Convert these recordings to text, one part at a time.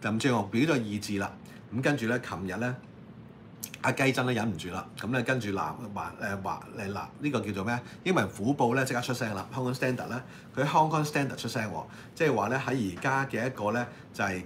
林鄭月娥表咗意志啦。咁跟住咧，琴日咧，阿雞真咧忍唔住啦，咁咧跟住呢個叫做咩？英文虎報咧即刻出聲啦 ，Hong Kong Standard 咧，佢喺 Hong Kong Standard 出聲喎，即係話咧喺而家嘅一個咧就係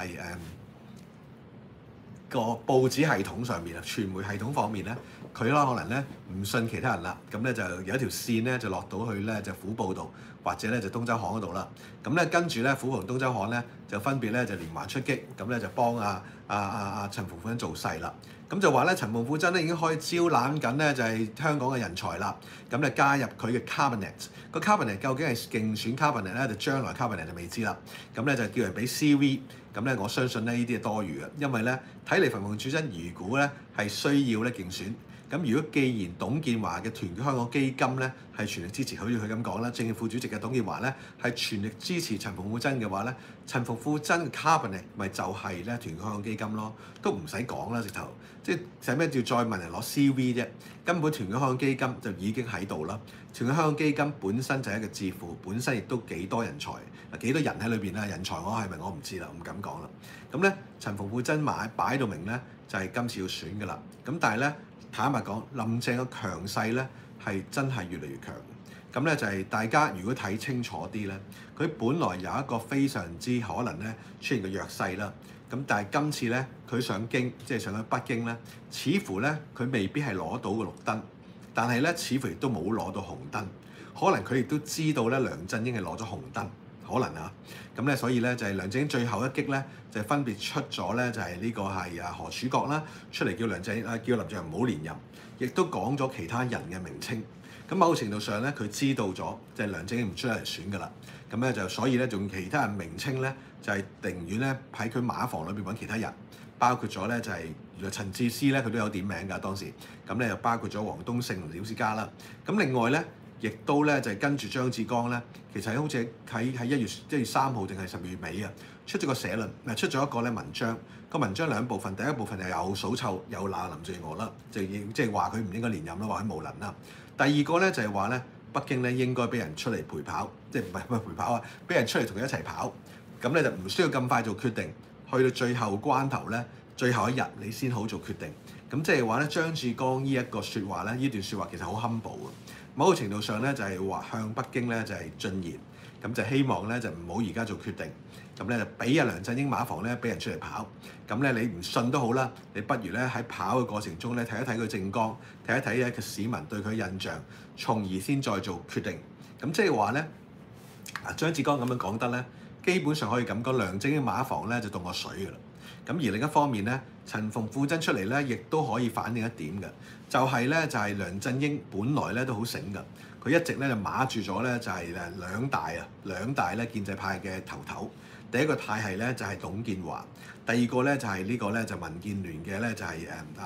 個報紙系統上面啊，傳媒系統方面咧，佢可能咧唔信其他人啦，咁咧就有一條線咧就落到去咧就虎報度，或者咧就東周刊嗰度啦。咁咧跟住咧虎報同東周刊咧就分別咧就連環出擊，咁咧就幫陳馮富珍做勢啦。咁就話咧陳馮富珍咧已經開始招攬緊咧就係香港嘅人才啦。咁就加入佢嘅 cabinet， 個 cabinet 究竟係競選 cabinet 咧，就將來 cabinet 就未知啦。咁咧就叫人俾 CV。咁咧，我相信咧呢啲係多餘嘅，因為咧睇嚟馮富珍如果咧係需要咧競選，咁如果既然董建華嘅團結香港基金咧係全力支持，好似佢咁講啦，政府主席嘅董建華咧係全力支持陳馮富珍嘅話咧，陳馮富珍嘅 cabinet 咪就係咧團結香港基金咯，都唔使講啦，直頭即係使咩要再問人攞 CV 啫？根本團結香港基金就已經喺度啦。團結香港基金本身就係一個智庫，本身亦都幾多人才，幾多人喺裏邊啦？人才我係咪我唔知啦，唔敢講啦。咁咧，陳馮富珍擺到明咧，就係今次要選㗎啦。咁但係咧，坦白講，林鄭嘅強勢咧係真係越嚟越強。咁咧就係大家如果睇清楚啲咧，佢本來有一個非常之可能咧出現嘅弱勢啦。咁但係今次咧，佢上京即係上咗北京咧，似乎咧佢未必係攞到個綠燈。但係咧，似乎亦都冇攞到紅燈，可能佢亦都知道咧，梁振英係攞咗紅燈，可能啊，咁咧，所以咧就係梁振英最後一擊咧，就分別出咗咧，就係呢個係何柱國啦，出嚟叫林鄭月娥唔好連任，亦都講咗其他人嘅名稱。咁某程度上咧，佢知道咗就係梁振英唔出嚟選㗎啦，咁咧就所以咧，用其他人名稱咧，就係寧願咧喺佢馬房裏邊揾其他人。包括咗咧就係原來陳智思咧佢都有點名㗎當時，咁咧又包括咗黃東勝同廖思嘉啦。咁另外咧，亦都咧就係跟住張志剛咧，其實好似喺1月3號定係12月尾啊，出咗個社論，出咗一個咧文章。個文章兩部分，第一部分係有數臭有鬧林鄭月娥啦，即係話佢唔應該連任啦，話佢無能啦。第二個咧就係話咧北京咧應該俾人出嚟陪跑，即係唔係陪跑啊？俾人出嚟同佢一齊跑，咁咧就唔需要咁快做決定。去到最後關頭咧，最後一日你先好做決定。咁即係話咧，張志剛呢一個説話咧，呢段説話其實好 humble 嘅。某個程度上咧，就係話向北京咧就係進言，咁就希望咧就唔好而家做決定。咁咧就俾阿梁振英馬房咧俾人出嚟跑。咁咧你唔信都好啦，你不如咧喺跑嘅過程中咧睇一睇佢政綱，睇一睇咧個市民對佢印象，從而先再做決定。咁即係話咧，張志剛咁樣講得咧。基本上可以咁講，梁振英馬房咧就凍過水㗎啦。咁而另一方面咧，陳馮富珍出嚟咧，亦都可以反映一點嘅，就係咧就係梁振英本來咧都好醒㗎，佢一直咧就碼住咗咧就係兩大咧建制派嘅頭。第一個派系咧就係董建華，第二個咧就係呢個咧就民建聯嘅咧就係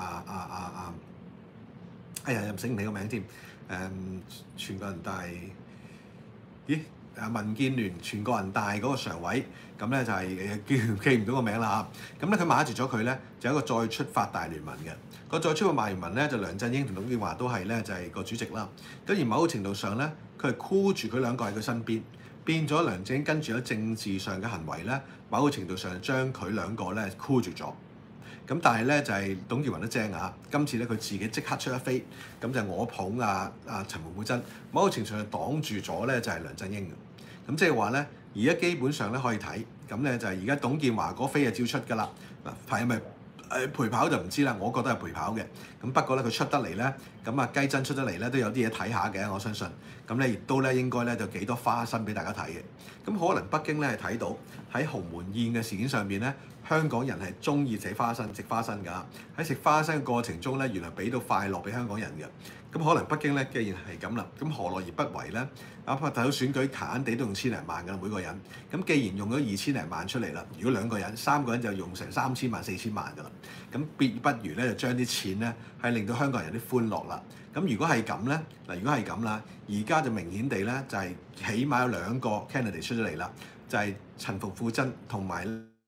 哎呀又唔醒唔起個名添，全國人大，咦？民建聯全國人大嗰個常委，咁咧就係記唔到個名啦嚇。咁咧佢碼住咗佢咧，就有一個再出發大聯盟嘅。個再出發大聯盟咧，就梁振英同董建華都係咧就係個主席啦。咁而某個程度上咧，佢係箍住佢兩個喺佢身邊，變咗梁振英跟住喺政治上嘅行為咧，某個程度上將佢兩個咧箍住咗。咁但係咧就係董建華都正啊！今次咧佢自己即刻出一飛，咁就我捧陳馮富珍，某個程度上擋住咗咧就係梁振英嘅。咁即係話咧，而家基本上咧可以睇，咁咧就係而家董建華嗰飛就照出㗎啦。嗱係咪陪跑就唔知啦，我覺得係陪跑嘅。咁不過咧佢出得嚟咧，咁雞真出得嚟咧都有啲嘢睇下嘅，我相信。咁咧亦都咧應該咧就幾多花生俾大家睇嘅。咁可能北京咧係睇到喺鴻門宴嘅事件上邊咧。香港人係中意食花生㗎，喺食花生嘅過程中咧，原來俾到快樂俾香港人嘅。咁可能北京咧，既然係咁啦，咁何樂而不為咧？大佬選舉閒閒地都用千零萬㗎啦，每個人。咁既然用咗2000零萬出嚟啦，如果2個人、3個人就用成3000萬、4000萬㗎啦。咁不如咧就將啲錢咧係令到香港人有啲歡樂啦。咁如果係咁咧，如果係咁啦，而家就明顯地咧就係起碼有2個 candidate 出咗嚟啦，就係陳馮富珍同埋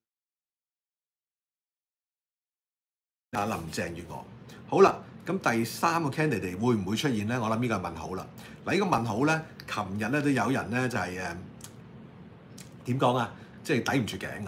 林鄭月娥。好啦，咁第3個 candidate 會唔會出現咧？我諗呢個係問號啦。嗱，呢個問號咧，琴日咧都有人咧就係點講啊？即係抵唔住頸啊！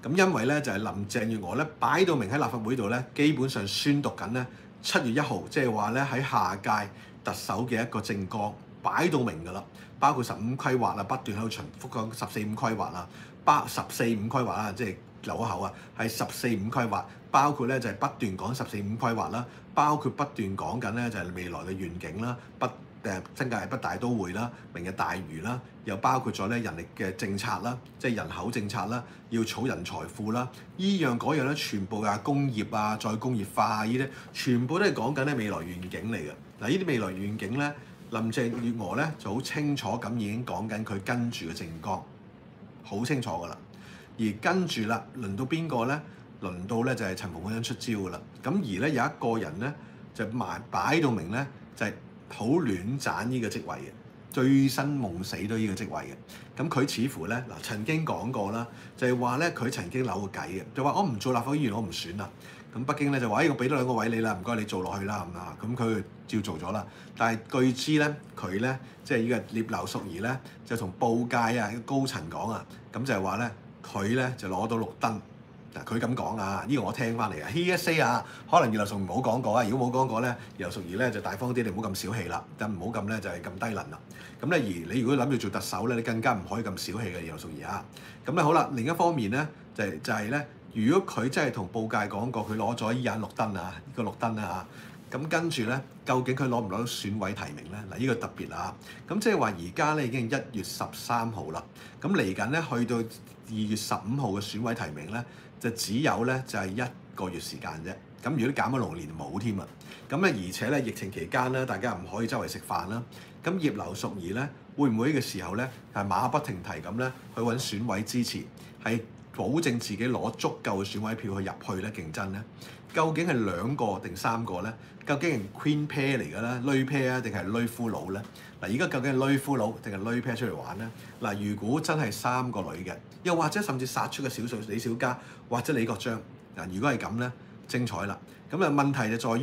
咁因為咧就係林鄭月娥咧擺到明喺立法會度咧，基本上宣讀緊咧7月1號，即係話咧喺下屆特首嘅一個政綱擺到明㗎啦，包括15規劃啊，不斷喺度重複講14、5規劃啊，14、5規劃啊，即係留一口啊，係14、5規劃，包括咧就係不斷講14、5規劃啦，包括不斷講緊咧就係未來嘅願景啦，新界北大都會啦，明日大嶼啦，又包括咗咧人力嘅政策啦，即係人口政策啦，要儲人財富啦，依樣嗰樣咧，全部啊工業啊再工業化啊呢啲，全部都係講緊咧未來願景嚟嘅。嗱，呢啲未來願景咧，林鄭月娥咧就好清楚咁已經講緊佢跟住嘅政綱，好清楚㗎啦。而跟住啦，輪到邊個咧？輪到咧就係陳馮富珍出招㗎啦。咁而咧有一個人咧就擺到明咧就係好亂斬呢個職位嘅，醉生夢死都呢個職位嘅。咁佢似乎咧曾經講過啦，就係話咧佢曾經扭過計嘅，就話我唔做立法會議員，我唔選啦。咁北京咧就話：我俾多2個位你啦，唔該你做落去啦咁啊。咁佢照做咗啦。但係據知咧，佢咧即係呢個葉劉淑儀咧，就同報界啊高層講啊，咁就係話咧佢咧就攞到綠燈。嗱，佢咁講啊，呢個我聽翻嚟啊。He say 啊，可能葉劉淑儀冇講過啊。如果冇講過咧，葉劉淑儀咧就大方啲，你唔好咁小氣啦，就唔好咁咧就係咁低能啦。咁咧而你如果諗住做特首咧，你更加唔可以咁小氣嘅葉劉淑儀啊。咁咧好啦，另一方面咧就係咧，如果佢真係同報界講過，佢攞咗依眼綠燈啊，呢個綠燈啊嚇，咁跟住咧，究竟佢攞唔攞到選委提名咧？嗱，呢個特別啊。咁即係話而家咧已經1月13號啦，咁嚟緊咧去到2月15號嘅選委提名咧，就只有咧就係1個月時間啫。咁如果減咗龍年冇添啊。咁咧而且咧疫情期間咧，大家唔可以周圍食飯啦。咁葉劉淑儀咧會唔會呢個時候咧係馬不停蹄咁咧去揾選委支持，係保證自己攞足夠嘅選委票去入去咧競爭咧？究竟係2個定3個咧？究竟係 Queen Pair 嚟㗎啦，女 pair 啊定係女俘虜咧？嗱，而家究竟係女俘虜定係女 pair 出嚟玩咧？嗱，如果真係3個女嘅，又或者甚至殺出個少數李小加或者李國章，嗱，如果係咁咧，精彩啦！咁啊問題就在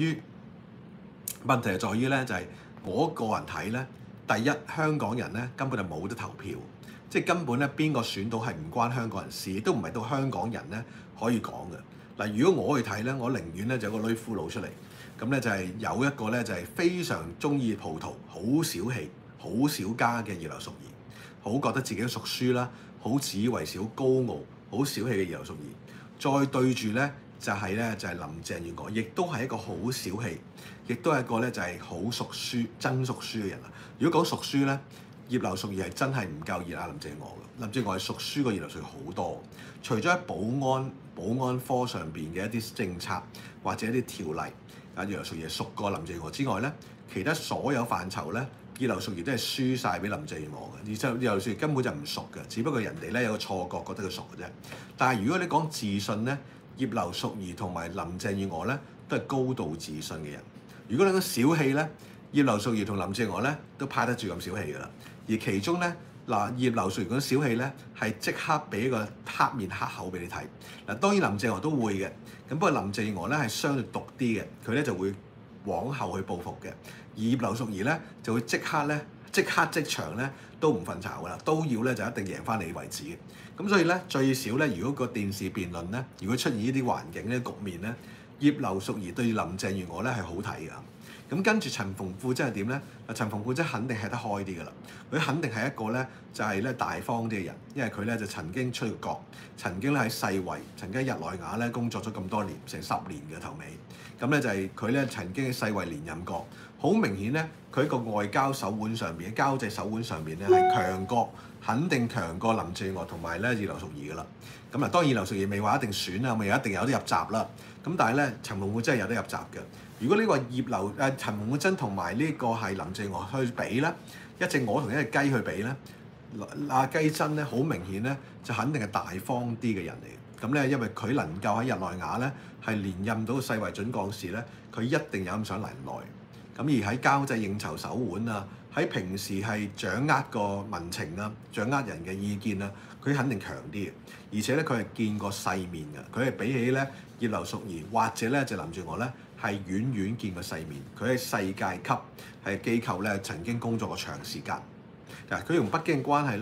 於咧就係我個人睇咧，第一香港人咧根本就冇得投票，即係根本咧邊個選到係唔關香港人事，亦都唔係到香港人咧可以講嘅。嗱，如果我去睇咧，我寧願咧就有個女俘虜出嚟，咁咧就係有一個咧就係非常中意葡萄、好小氣、好小家嘅葉劉淑儀，好覺得自己都熟書啦，好自以為是、好高傲、好小氣嘅葉劉淑儀，再對住咧就係林鄭月娥，亦都係一個好小氣，亦都係一個咧就係好熟書、真熟書嘅人啦。如果講熟書咧，葉劉淑儀係真係唔夠熱啊林鄭月娥嘅，林鄭月娥係熟書過葉劉淑儀好多。除咗喺保安科上邊嘅一啲政策或者一啲條例，葉劉淑儀係熟過林鄭月娥之外咧，其他所有範疇咧，葉劉淑儀都係輸晒俾林鄭月娥嘅。而且葉劉淑儀根本就唔熟嘅，只不過人哋咧有個錯覺覺得佢熟嘅啫。但係如果你講自信咧，葉劉淑儀同埋林鄭月娥咧都係高度自信嘅人。如果你講小氣咧，葉劉淑儀同林鄭月娥咧都派得住咁小氣㗎啦。而其中咧葉劉淑儀嗰小氣咧係即刻俾一個黑面黑口俾你睇。嗱，當然林鄭月娥都會嘅，咁不過林鄭月娥咧係相對毒啲嘅，佢咧就會往後去報復嘅。而葉劉淑儀咧就會即刻即場咧都唔瞓巢㗎啦，都要咧就一定贏翻你為止嘅。咁所以咧最少咧，如果個電視辯論咧，如果出現呢啲環境咧局面咧，葉劉淑儀對林鄭月娥咧係好睇㗎。咁跟住陳馮富珍係點咧？陳馮富珍肯定係得開啲㗎啦，佢肯定係一個咧就係咧大方啲嘅人，因為佢咧就曾經出過國，曾經咧喺世衛，曾經喺日內瓦咧工作咗咁多年，成10年嘅頭尾。咁咧就係佢咧曾經喺世衛連任過，好明顯咧佢喺個外交手腕上邊、交際手腕上邊咧係強過，肯定強過林鄭月娥同埋咧葉劉淑儀㗎啦。咁啊當然葉劉淑儀未話一定選啊，未一定有得入閘啦。咁但係咧陳馮富珍係有得入閘嘅。如果呢個陳馮富珍同埋呢個係林鄭月娥去比咧，一隻鵝同一隻雞去比咧，阿雞珍咧好明顯咧就肯定係大方啲嘅人嚟嘅。咁咧因為佢能夠喺日內瓦咧係連任到世衛準幹事咧，佢一定有咁上能耐。咁而喺交際應酬手腕啊，喺平時係掌握個民情啊，掌握人嘅意見啊，佢肯定強啲嘅。而且咧佢係見過世面嘅，佢係比起咧葉劉淑儀或者咧就林鄭月娥咧係遠遠見過世面。佢喺世界級係機構咧曾經工作過長時間。嗱，佢同北京嘅關係咧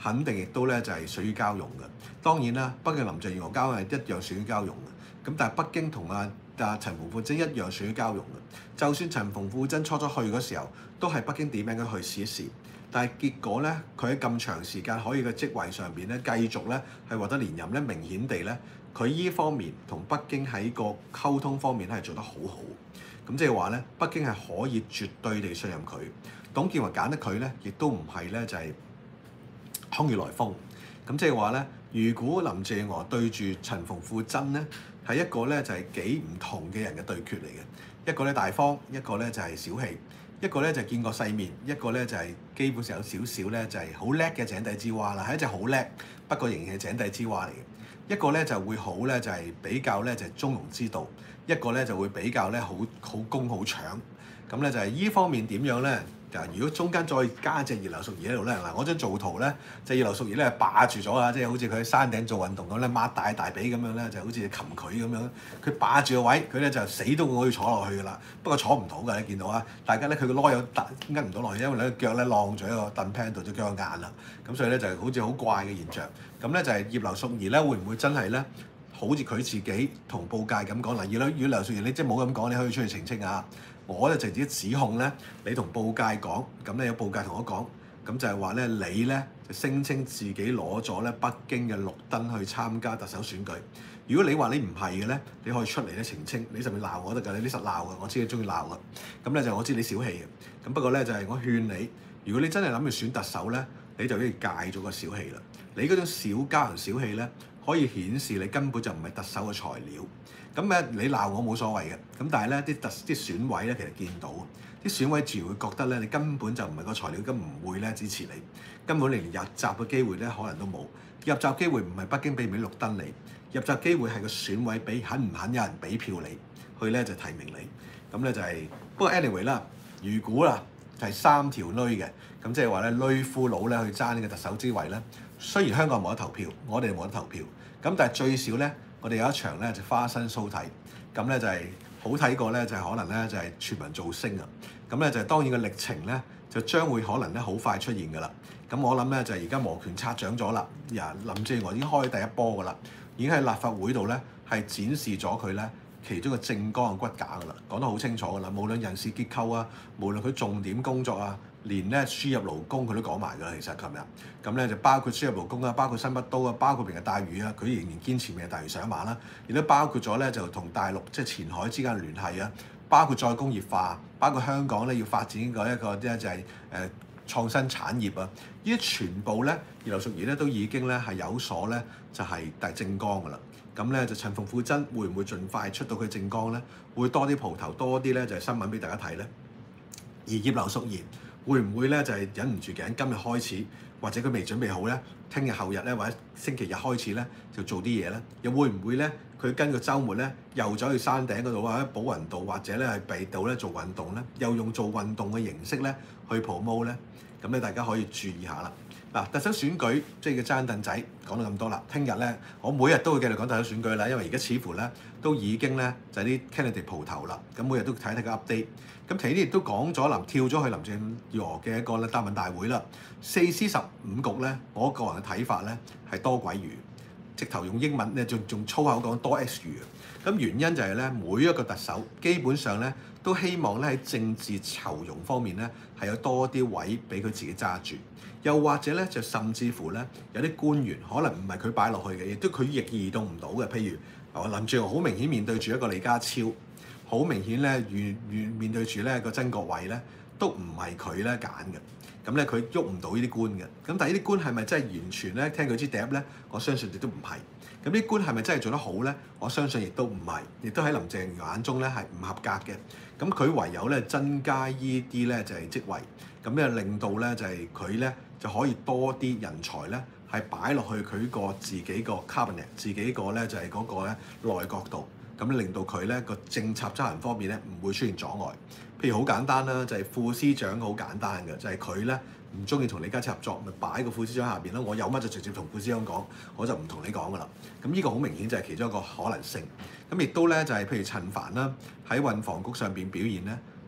肯定亦都咧就係水乳交融嘅。當然啦，北京林鄭月娥交係一樣水乳交融嘅。咁但係北京同陳馮富珍一樣水乳交融嘅。就算陳馮富珍初去嗰時候，都係北京點名佢去試一試。但係結果咧，佢喺咁長時間可以嘅職位上邊咧，繼續咧係獲得連任咧，明顯地咧，佢依方面同北京喺個溝通方面咧係做得好好。咁即係話咧，北京係可以絕對地信任佢。董建華揀得佢咧，亦都唔係咧就係空穴來風。咁即係話咧，如果林鄭月娥對住陳馮富珍咧，係一個咧就係幾唔同嘅人嘅對決嚟嘅。一個咧大方，一個咧就係小氣。一個咧就見過世面，一個咧就係基本上有少少咧就係好叻嘅井底之蛙啦，係一隻好叻，不過仍然係井底之蛙嚟嘅。一個咧就會好咧就係比較咧就係中庸之道，一個咧就會比較咧好攻好搶。咁咧就係依方面點樣咧？如果中間再加隻葉劉淑儀喺度咧，嗱我張造圖咧，隻葉劉淑儀咧霸住咗啊！即係好似佢喺山頂做運動咁咧，擘大髀咁樣咧，就好似擒佢咁樣。佢霸住個位，佢咧就死都可以坐落去噶啦。不過坐唔到㗎，你見到啊？大家咧佢個籮柚呃唔到落去，因為咧腳咧晾咗喺個凳 pan 度，隻腳硬啦。咁所以咧就好似好怪嘅現象。咁咧就係葉劉淑儀咧，會唔會真係咧？好似佢自己同報界咁講嗱，如果劉淑儀你即係冇咁講，你可以出去澄清啊！我咧就自己指控咧，你同報界講，咁咧有報界同我講，咁就係話咧你咧就聲稱自己攞咗咧北京嘅綠燈去參加特首選舉。如果你話你唔係嘅咧，你可以出嚟咧澄清，你甚至鬧我得㗎，你實鬧㗎，我知你中意鬧㗎。咁咧就我知你小氣嘅，咁不過咧就係我勸你，如果你真係諗住選特首咧，你就要戒咗個小氣啦。你嗰種小家人小氣咧，可以顯示你根本就唔係特首嘅材料。咁咧你鬧我冇所謂嘅，咁但係咧啲選委咧其實見到，啲選委自然會覺得咧你根本就唔係個材料，咁唔會咧支持你，根本連入閘嘅機會咧可能都冇。入閘機會唔係北京俾唔俾綠燈你，入閘機會係個選委俾肯唔肯有人俾票你，去咧就提名你。咁咧就係不過 anyway 啦，如果啦係3條女嘅，咁即係話咧女夫佬咧去爭呢個特首之位咧，雖然香港冇得投票，我哋冇得投票，咁但係最少咧。我哋有一場咧就花生 show 睇，咁咧就係好睇過咧就係可能咧就係全民造星啊，咁咧就係當然個歷程咧就將會可能咧好快出現㗎啦。咁我諗咧就係而家摩拳擦掌咗啦，林鄭月娥已經開第一波㗎啦，已經喺立法會度咧係展示咗佢咧其中嘅政綱嘅骨架㗎啦，講得好清楚㗎啦。無論人事結構啊，無論佢重點工作啊。連咧輸入勞工佢都講埋㗎啦，其實琴日咁咧就包括輸入勞工啊，包括新北都啊，包括明日大嶼啊，佢仍然堅持明日大嶼上馬啦，亦都包括咗咧就同大陸即係前海之間嘅聯繫啊，包括再工業化，包括香港咧要發展一個咧就係創新產業啊，呢啲全部咧葉劉淑儀咧都已經咧係有所咧就係大政綱㗎啦。咁咧就陳馮富珍會唔會盡快出到佢政綱咧？會多啲蒲頭，多啲咧就係新聞俾大家睇咧。而葉劉淑儀會唔會咧就係忍唔住頸，今日開始或者佢未準備好咧，聽日後日咧或者星期日開始咧就做啲嘢咧？又會唔會咧佢跟個週末咧又走去山頂嗰度或者寶雲道或者咧係避道咧做運動咧？又用做運動嘅形式咧去 promote 咧？咁咧大家可以注意下啦。嗱，特首選舉即係叫爭凳仔，講到咁多啦。聽日咧我每日都會繼續講特首選舉啦，因為而家似乎咧都已經咧就係啲 candidate 蒲頭啦。咁每日都睇睇個 update。咁其實呢亦都講咗跳咗去林鄭月娥嘅一個咧答問大會啦。4C15局咧，我個人嘅睇法咧係多鬼餘，直頭用英文咧仲粗口講多 X 餘。咁原因就係咧每一個特首基本上咧都希望咧喺政治酬庸方面咧係有多啲位俾佢自己揸住，又或者咧就甚至乎咧有啲官員可能唔係佢擺落去嘅，亦都佢亦移動唔到嘅。譬如林鄭月娥好明顯面對住一個李家超。好明顯咧，面對住咧個曾國衞咧，都唔係佢咧揀嘅。咁咧佢喐唔到呢啲官嘅。咁但係呢啲官係咪真係完全咧聽佢支笛咧？我相信亦都唔係。咁呢啲官係咪真係做得好咧？我相信亦都唔係，亦都喺林鄭月娥眼中咧係唔合格嘅。咁佢唯有咧增加依啲咧就係職位，咁咧令到咧就係佢咧就可以多啲人才咧係擺落去佢個自己個 cabinet， 自己個咧就係嗰個咧內閣度。咁令到佢咧個政策執行方面咧唔會出現阻礙。譬如好簡單啦，就係副司長好簡單嘅，就係佢咧唔中意同李家超合作，咪擺個副司長下邊咯。我有乜就直接同副司長講，我就唔同你講噶啦。咁呢個好明顯就係其中一個可能性。咁亦都咧就係譬如陳帆啦，喺運房局上邊表現咧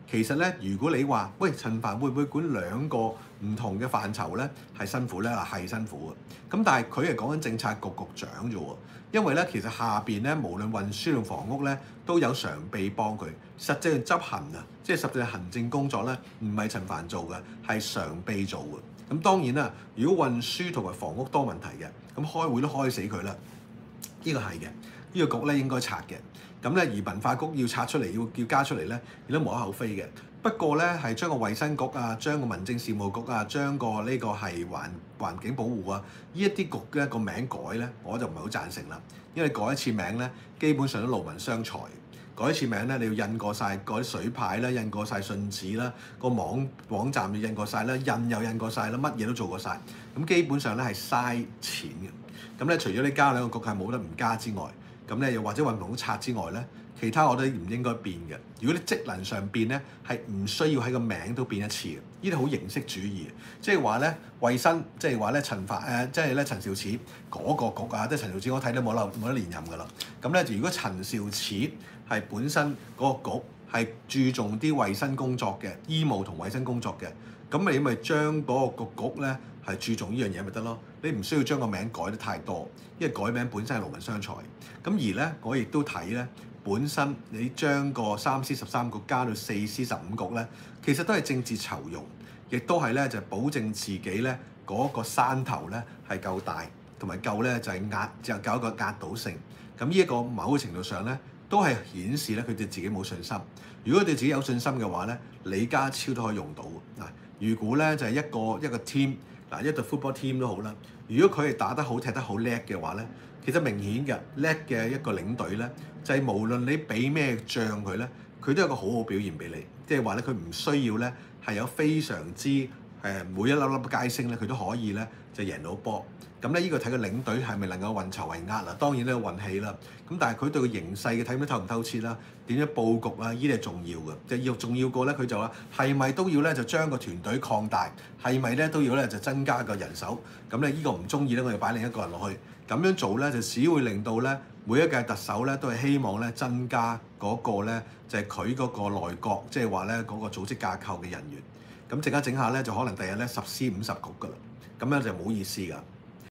其實咧，如果你話喂陳帆會唔會管兩個唔同嘅範疇咧，係辛苦咧？係辛苦嘅。咁但係佢係講緊政策局局長啫喎，因為咧其實下邊咧無論運輸同房屋咧都有常秘幫佢，實際上執行啊，即係實際行政工作咧唔係陳帆做嘅，係常秘做嘅。咁當然啦，如果運輸同埋房屋多問題嘅，咁開會都開死佢啦。呢個係嘅，呢個局咧應該拆嘅。咁咧，而文化局要拆出嚟，要加出嚟咧，亦都無可厚非嘅。不過咧，係將個衛生局啊，將個民政事務局啊，將個呢個係環境保護啊，呢一啲局嘅個名改咧，我就唔係好贊成啦。因為改一次名咧，基本上都勞民傷財。改一次名咧，你要印過晒嗰啲水牌啦，印過晒信紙啦，個網站要印過晒啦，印又印過晒啦，乜嘢都做過晒。咁基本上咧係嘥錢嘅。咁咧，除咗你加兩個局係冇得唔加之外，咁咧又或者運動拆之外咧，其他我覺得唔應該變嘅。如果你職能上變咧，係唔需要喺個名都變一次嘅。呢啲好形式主義，即係話咧衞生，即係話咧陳肇始嗰個局啊，即係陳肇始我睇都冇得連任㗎啦。咁咧，如果陳肇始係本身嗰個局係注重啲衞生工作嘅，醫務同衞生工作嘅，咁你咪將嗰個局咧係注重呢樣嘢咪得咯？你唔需要將個名改得太多，因為改名本身係勞民傷財。咁而咧，我亦都睇咧，本身你將個3C13局加到4C15局咧，其實都係政治酬庸，亦都係咧就保證自己咧嗰個山頭咧係夠大，同埋夠咧就係搞一個壓倒性。咁呢一個某個程度上咧，都係顯示咧佢哋自己冇信心。如果佢哋自己有信心嘅話咧，李家超都可以用到嗱。如果咧就係一個 team 嗱，一隊 football team 都好啦。如果佢係打得好、踢得好叻嘅話咧，其實明顯嘅叻嘅一個領隊咧，就係無論你俾咩將佢咧，佢都有個好好表現俾你。即係話咧，佢唔需要咧係有非常之每一粒粒皆星咧，佢都可以咧就贏到波。咁咧呢個睇個領隊係咪能夠運籌帷幄啦？當然都有運氣啦。咁但係佢對個形勢嘅睇唔透唔透徹啦，點樣佈局啊？呢啲係重要嘅，就要重要過咧。佢就話係咪都要咧就將個團隊擴大？係咪咧都要咧就增加個人手？咁咧呢個唔中意咧，我要擺另一個人落去。咁樣做咧就只會令到咧每一屆特首咧都係希望咧增加嗰個咧就係佢嗰個內閣，即係話咧嗰個組織架構嘅人員。咁整下咧就可能第日咧10C50局㗎啦。咁樣就冇意思㗎。